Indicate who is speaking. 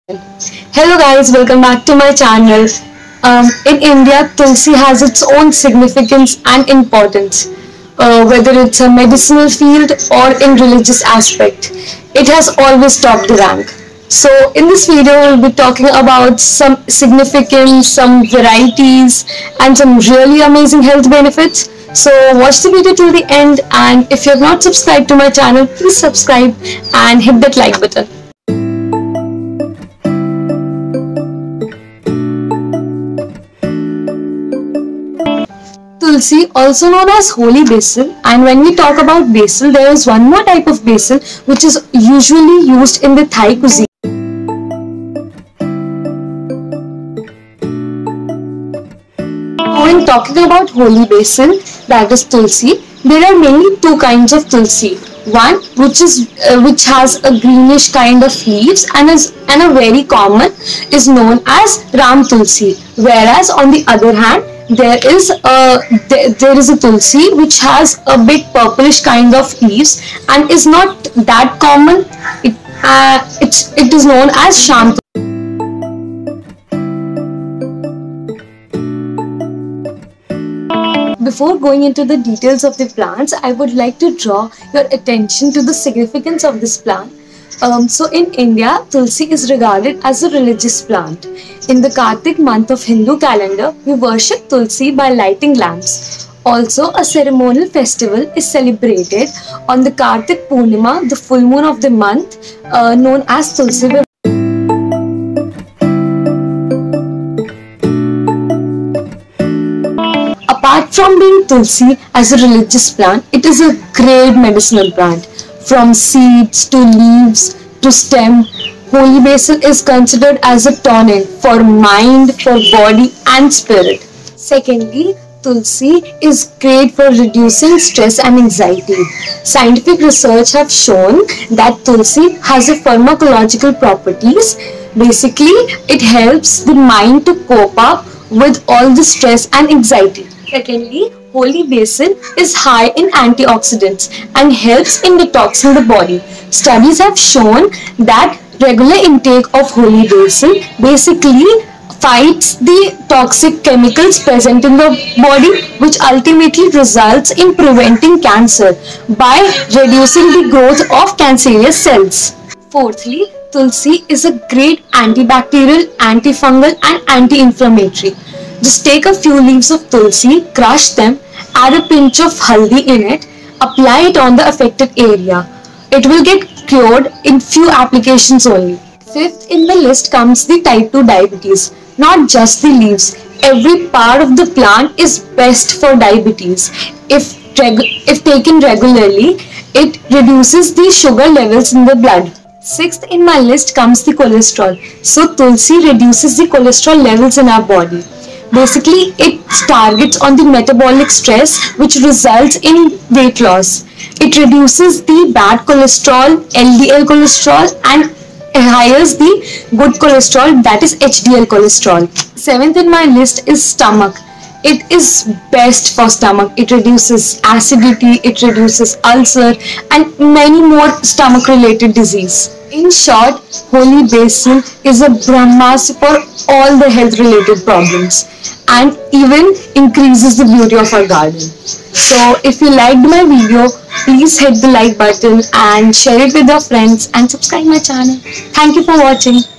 Speaker 1: Hello guys, welcome back to my channel. In India, Tulsi has its own significance and importance, whether it's a medicinal field or in religious aspect. It has always topped the rank. So in this video, we'll be talking about some significance, some varieties, and some really amazing health benefits. So watch the video till the end, and if you have not subscribed to my channel, please subscribe and hit that like button. Tulsi, also known as holy basil, and when we talk about basil, there is one more type of basil which is usually used in the Thai cuisine. When talking about holy basil, that is Tulsi, there are mainly two kinds of Tulsi. One which has a greenish kind of leaves and a very common is known as Ram Tulsi, whereas on the other hand there is a Tulsi which has a bit purplish kind of leaves and is not that common. It is known as Sham. Before going into the details of the plants, I would like to draw your attention to the significance of this plant. So in India, Tulsi is regarded as a religious plant. In the Kartik month of Hindu calendar, we worship Tulsi by lighting lamps. Also, a ceremonial festival is celebrated on the Kartik Purnima, the full moon of the month, known as Tulsi. Apart from being Tulsi as a religious plant, it is a great medicinal plant. From seeds to leaves to stem, holy basil is considered as a tonic for mind, for body and spirit. Secondly, Tulsi is great for reducing stress and anxiety. Scientific research have shown that Tulsi has a pharmacological properties. Basically, it helps the mind to cope up with all the stress and anxiety. Secondly, holy basil is high in antioxidants and helps in detoxing the body. Studies have shown that regular intake of holy basil basically fights the toxic chemicals present in the body, which ultimately results in preventing cancer by reducing the growth of cancerous cells. Fourthly, Tulsi is a great antibacterial, antifungal and anti-inflammatory. Just take a few leaves of Tulsi, crush them, add a pinch of haldi in it, apply it on the affected area. It will get cured in few applications only. Fifth in the list comes the type 2 diabetes. Not just the leaves, every part of the plant is best for diabetes. If taken regularly, it reduces the sugar levels in the blood. Sixth in my list comes the cholesterol. So Tulsi reduces the cholesterol levels in our body. Basically, it targets on the metabolic stress which results in weight loss. It reduces the bad cholesterol, LDL cholesterol, and hires the good cholesterol, that is HDL cholesterol. Seventh in my list is stomach. It is best for stomach. It reduces acidity, it reduces ulcer and many more stomach related disease. In short, holy basil is a brahmastra for all the health related problems and even increases the beauty of our garden. So if you liked my video, please hit the like button and share it with your friends and subscribe my channel. Thank you for watching.